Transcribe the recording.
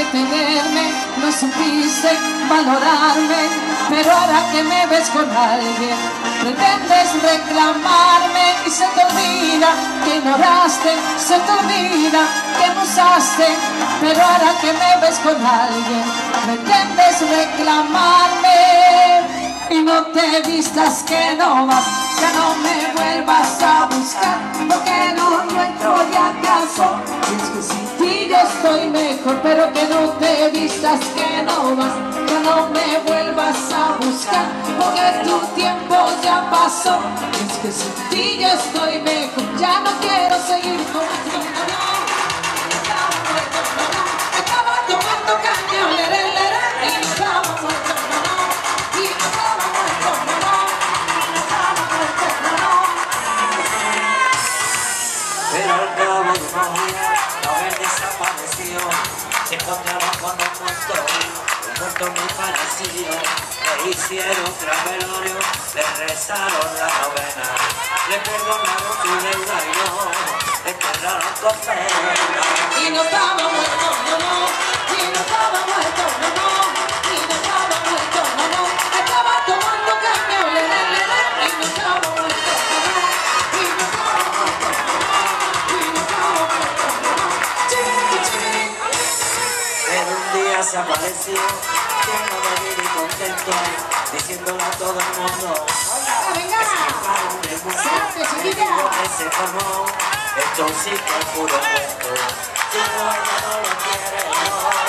tenerme, no supiste valorarme, pero ahora que me ves con alguien, pretendes reclamarme y se te olvida que ignoraste, se te olvida que me usaste, pero ahora que me ves con alguien, pretendes reclamarme y no te vistas que no vas, ya no me vuelvas a buscar, porque lo nuestro ya acaso, y es que sin ti yo estoy mejor, pero que no te vistas que no vas, ya no me vuelvas a buscar, porque tu tiempo ya pasó, y es que sin ti yo estoy mejor, ya no quiero seguir con esto, estaba tomando caña, y nos estamos muertos, y nos estamos muertos, pero al cabo de unos días no haber desaparecido, se encontraron con un muerto muy parecido, le hicieron tras velorio, le rezaron la novena, le perdonaron su deuda y no, le enterraron con pena. y no estaba muerto, y no estaba muerto, y no estaba muerto, estaba tomando caña, y no estaba muerto, y no estaba muerto, y no estaba muerto, Pero un día se apareció, lleno de vida y contento, diciéndole a todo el mundo, venga, que se formó, esto sí que es puro cuento, si no, ella no lo quiere, no.